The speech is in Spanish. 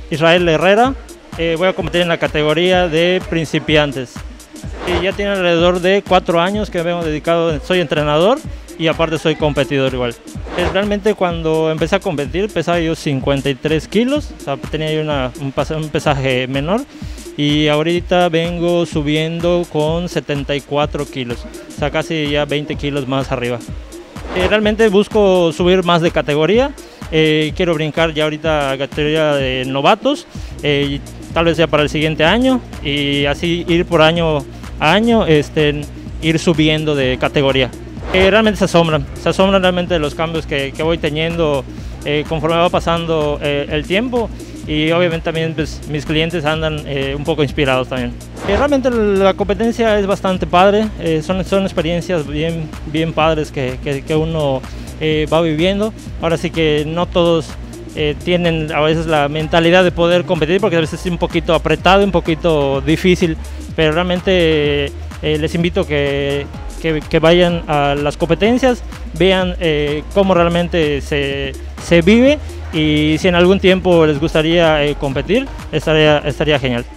Israel Herrera. Voy a competir en la categoría de principiantes. Ya tiene alrededor de 4 años que me he dedicado, soy entrenador y aparte soy competidor igual. Realmente cuando empecé a competir pesaba yo 53 kilos, o sea, tenía yo un pesaje menor, y ahorita vengo subiendo con 74 kilos, o sea, casi ya 20 kilos más arriba. Realmente busco subir más de categoría, quiero brincar ya ahorita a categoría de novatos, tal vez ya para el siguiente año, y así ir por año a año, ir subiendo de categoría. Realmente se asombran realmente de los cambios que voy teniendo conforme va pasando el tiempo, y obviamente también pues, mis clientes andan un poco inspirados también. Realmente la competencia es bastante padre, son experiencias bien padres que uno va viviendo. Ahora sí que no todos tienen a veces la mentalidad de poder competir, porque a veces es un poquito apretado, un poquito difícil, pero realmente les invito que vayan a las competencias, vean cómo realmente se vive, y si en algún tiempo les gustaría competir, estaría genial.